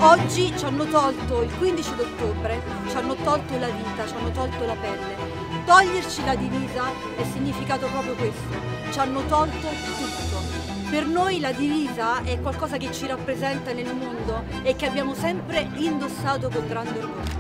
Oggi ci hanno tolto, il 15 d'ottobre, ci hanno tolto la vita, ci hanno tolto la pelle. Toglierci la divisa è significato proprio questo, ci hanno tolto tutto. Per noi la divisa è qualcosa che ci rappresenta nel mondo e che abbiamo sempre indossato con grande orgoglio.